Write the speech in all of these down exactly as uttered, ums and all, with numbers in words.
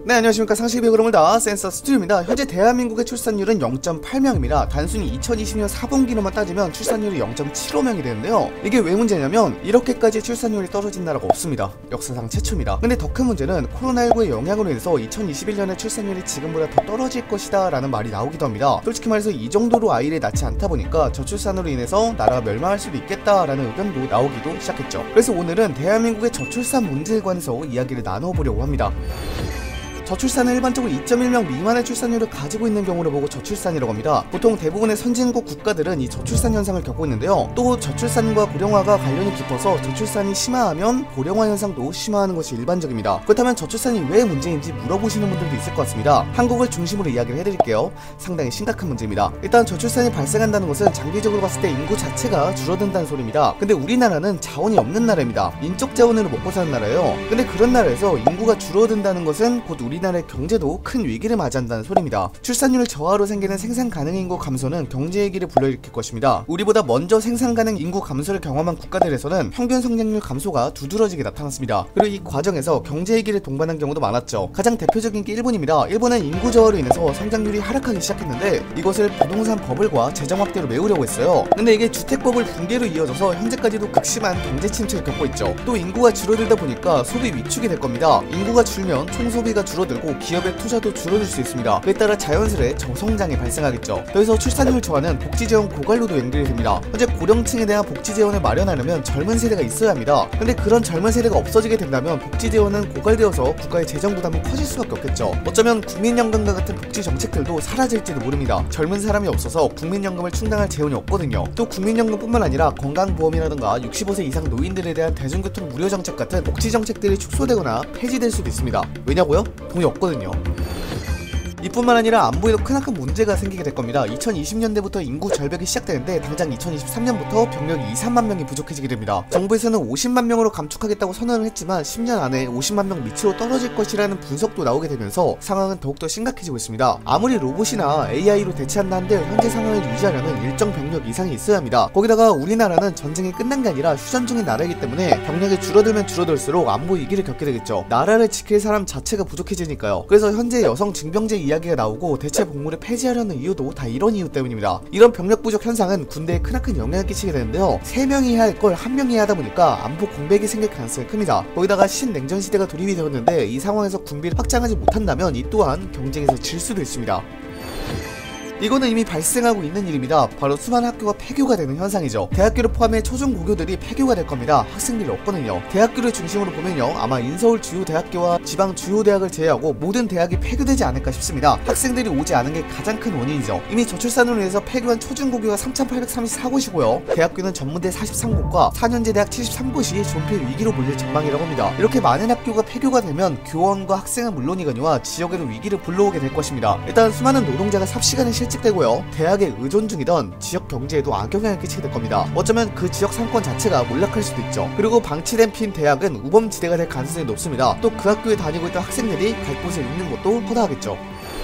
네, 안녕하십니까. 상식의 흐름을 다 센서 스튜디오입니다. 현재 대한민국의 출산율은 영 점 팔 명입니다. 단순히 이천이십 년 사 분기로만 따지면 출산율이 영 점 칠오 명이 되는데요. 이게 왜 문제냐면 이렇게까지 출산율이 떨어진 나라가 없습니다. 역사상 최초입니다. 근데 더 큰 문제는 코로나십구의 영향으로 인해서 이천이십일 년에 출산율이 지금보다 더 떨어질 것이다 라는 말이 나오기도 합니다. 솔직히 말해서 이 정도로 아이를 낳지 않다 보니까 저출산으로 인해서 나라가 멸망할 수도 있겠다라는 의견도 나오기도 시작했죠. 그래서 오늘은 대한민국의 저출산 문제에 관해서 이야기를 나눠보려고 합니다. 저출산은 일반적으로 이 점 일 명 미만의 출산율을 가지고 있는 경우를 보고 저출산이라고 합니다. 보통 대부분의 선진국 국가들은 이 저출산 현상을 겪고 있는데요. 또 저출산과 고령화가 관련이 깊어서 저출산이 심화하면 고령화 현상도 심화하는 것이 일반적입니다. 그렇다면 저출산이 왜 문제인지 물어보시는 분들도 있을 것 같습니다. 한국을 중심으로 이야기를 해드릴게요. 상당히 심각한 문제입니다. 일단 저출산이 발생한다는 것은 장기적으로 봤을 때 인구 자체가 줄어든다는 소리입니다. 근데 우리나라는 자원이 없는 나라입니다. 인적 자원으로 먹고 사는 나라예요. 근데 그런 나라에서 인구가 줄어든다는 것은 곧 우리 우리나라의 경제도 큰 위기를 맞이한다는 소리입니다. 출산율 저하로 생기는 생산 가능 인구 감소는 경제 위기를 불러일으킬 것입니다. 우리보다 먼저 생산 가능 인구 감소를 경험한 국가들에서는 평균 성장률 감소가 두드러지게 나타났습니다. 그리고 이 과정에서 경제 위기를 동반한 경우도 많았죠. 가장 대표적인 게 일본입니다. 일본은 인구 저하로 인해서 성장률이 하락하기 시작했는데 이것을 부동산 버블과 재정 확대로 메우려고 했어요. 근데 이게 주택 버블 붕괴로 이어져서 현재까지도 극심한 경제 침체를 겪고 있죠. 또 인구가 줄어들다 보니까 소비 위축이 될 겁니다. 인구가 줄면 총소비가 줄어 들고 기업의 투자도 줄어들 수 있습니다. 그에 따라 자연스레 저성장이 발생하겠죠. 그래서 출산율 저하는 복지재원 고갈로도 연결이 됩니다. 현재 고령층에 대한 복지재원을 마련하려면 젊은 세대가 있어야 합니다. 근데 그런 젊은 세대가 없어지게 된다면 복지재원은 고갈되어서 국가의 재정 부담이 커질 수밖에 없겠죠. 어쩌면 국민연금과 같은 복지 정책들도 사라질지도 모릅니다. 젊은 사람이 없어서 국민연금을 충당할 재원이 없거든요. 또 국민연금뿐만 아니라 건강보험이라든가 육십오 세 이상 노인들에 대한 대중교통 무료 정책 같은 복지 정책들이 축소되거나 폐지될 수도 있습니다. 왜냐고요? 돈이 없거든요. 이뿐만 아니라 안보에도 크나큰 문제가 생기게 될 겁니다. 이천이십 년대부터 인구 절벽이 시작되는데 당장 이천이십삼 년부터 병력이 이, 삼만 명이 부족해지게 됩니다. 정부에서는 오십만 명으로 감축하겠다고 선언을 했지만 십 년 안에 오십만 명 밑으로 떨어질 것이라는 분석도 나오게 되면서 상황은 더욱더 심각해지고 있습니다. 아무리 로봇이나 에이아이로 대체한다 한들 현재 상황을 유지하려면 일정 병력 이상이 있어야 합니다. 거기다가 우리나라는 전쟁이 끝난 게 아니라 휴전 중인 나라이기 때문에 병력이 줄어들면 줄어들수록 안보 위기를 겪게 되겠죠. 나라를 지킬 사람 자체가 부족해지니까요. 그래서 현재 여성 징병제 이야기 이야기가 나오고 대체 복무를 폐지하려는 이유도 다 이런 이유 때문입니다. 이런 병력 부족 현상은 군대에 크나큰 영향을 끼치게 되는데요. 세 명이 해야 할 걸 한 명이 해야 하다 보니까 안보 공백이 생길 가능성이 큽니다. 거기다가 신냉전 시대가 돌입이 되었는데 이 상황에서 군비를 확장하지 못한다면 이 또한 경쟁에서 질 수도 있습니다. 이거는 이미 발생하고 있는 일입니다. 바로 수많은 학교가 폐교가 되는 현상이죠. 대학교를 포함해 초중고교들이 폐교가 될 겁니다. 학생들이 없거든요. 대학교를 중심으로 보면요, 아마 인서울 주요 대학교와 지방 주요 대학을 제외하고 모든 대학이 폐교되지 않을까 싶습니다. 학생들이 오지 않은 게 가장 큰 원인이죠. 이미 저출산으로 인해서 폐교한 초중고교가 삼천팔백삼십사 곳이고요 대학교는 전문대 사십삼 곳과 사 년제 대학 칠십삼 곳이 존폐 위기로 몰릴 전망이라고 합니다. 이렇게 많은 학교가 폐교가 되면 교원과 학생은 물론이거니와 지역에도 위기를 불러오게 될 것입니다. 일단 수많은 노동자가 삽시간에 실직되고요, 대학에 의존 중이던 지역 경제에도 악영향을 끼치게 될 겁니다. 어쩌면 그 지역 상권 자체가 몰락할 수도 있죠. 그리고 방치된 핀 대학은 우범지대가 될 가능성이 높습니다. 또 그 학교에 다니고 있던 학생들이 갈 곳을 잃는 것도 허다하겠죠.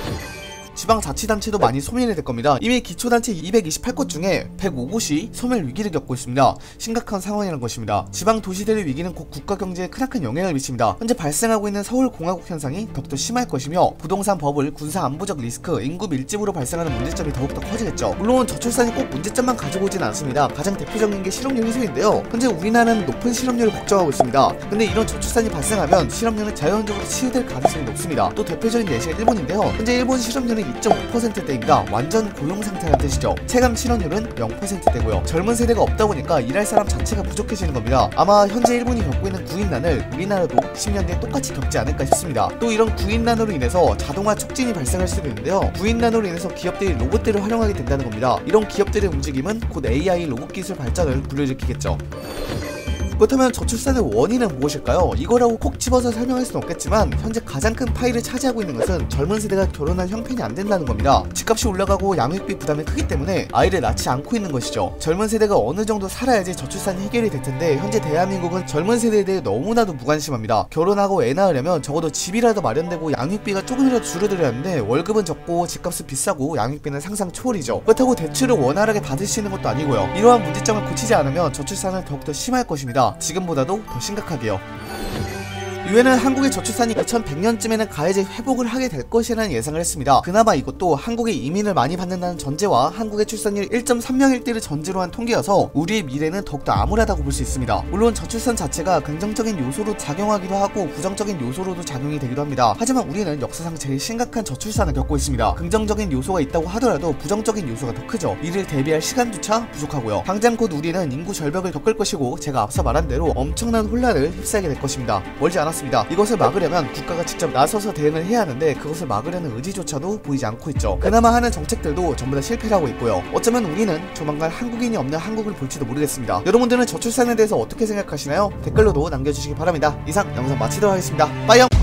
지방자치단체도 많이 소멸이 될 겁니다. 이미 기초단체 이백이십팔 곳 중에 백오 곳이 소멸 위기를 겪고 있습니다. 심각한 상황이라는 것입니다. 지방도시들의 위기는 곧 국가경제에 크나큰 영향을 미칩니다. 현재 발생하고 있는 서울공화국 현상이 더욱더 심할 것이며 부동산 버블, 군사안보적 리스크, 인구 밀집으로 발생하는 문제점이 더욱더 커지겠죠. 물론 저출산이 꼭 문제점만 가지고 오진 않습니다. 가장 대표적인 게 실업률 해소인데요. 현재 우리나라는 높은 실업률을 걱정하고 있습니다. 근데 이런 저출산이 발생하면 실업률은 자연적으로 치유될 가능성이 높습니다. 또 대표적인 예시가 일본인데요. 현재 일본 실업률은 이 점 오 퍼센트대입니다. 완전 고용 상태라는 뜻이죠. 체감 실업률은 영 퍼센트대고요. 젊은 세대가 없다 보니까 일할 사람 자체가 부족해지는 겁니다. 아마 현재 일본이 겪고 있는 구인난을 우리나라도 십 년 뒤에 똑같이 겪지 않을까 싶습니다. 또 이런 구인난으로 인해서 자동화 촉진이 발생할 수도 있는데요. 구인난으로 인해서 기업들이 로봇들을 활용하게 된다는 겁니다. 이런 기업들의 움직임은 곧 에이아이 로봇 기술 발전을 불러일으키겠죠. 그렇다면 저출산의 원인은 무엇일까요? 이거라고 콕 집어서 설명할 수는 없겠지만 현재 가장 큰 파이를 차지하고 있는 것은 젊은 세대가 결혼할 형편이 안 된다는 겁니다. 집값이 올라가고 양육비 부담이 크기 때문에 아이를 낳지 않고 있는 것이죠. 젊은 세대가 어느 정도 살아야지 저출산이 해결이 될 텐데 현재 대한민국은 젊은 세대에 대해 너무나도 무관심합니다. 결혼하고 애 낳으려면 적어도 집이라도 마련되고 양육비가 조금이라도 줄어들어야 하는데 월급은 적고 집값은 비싸고 양육비는 상상 초월이죠. 그렇다고 대출을 원활하게 받을 수 있는 것도 아니고요. 이러한 문제점을 고치지 않으면 저출산은 더욱더 심할 것입니다. 지금보다도 더 심각하게요. 유엔은 한국의 저출산이 이천백 년쯤에는 가해제 회복을 하게 될 것이라는 예상을 했습니다. 그나마 이것도 한국이 이민을 많이 받는다는 전제와 한국의 출산율 일 점 삼 명일대를 전제로 한 통계여서 우리의 미래는 더욱더 암울하다고 볼 수 있습니다. 물론 저출산 자체가 긍정적인 요소로 작용하기도 하고 부정적인 요소로도 작용이 되기도 합니다. 하지만 우리는 역사상 제일 심각한 저출산을 겪고 있습니다. 긍정적인 요소가 있다고 하더라도 부정적인 요소가 더 크죠. 이를 대비할 시간조차 부족하고요. 당장 곧 우리는 인구 절벽을 겪을 것이고 제가 앞서 말한 대로 엄청난 혼란을 휩싸이게 될 것입니다. 멀지 않았습니다. 이것을 막으려면 국가가 직접 나서서 대응을 해야 하는데 그것을 막으려는 의지조차도 보이지 않고 있죠. 그나마 하는 정책들도 전부 다 실패를 하고 있고요. 어쩌면 우리는 조만간 한국인이 없는 한국을 볼지도 모르겠습니다. 여러분들은 저출산에 대해서 어떻게 생각하시나요? 댓글로도 남겨주시기 바랍니다. 이상 영상 마치도록 하겠습니다. 빠이영!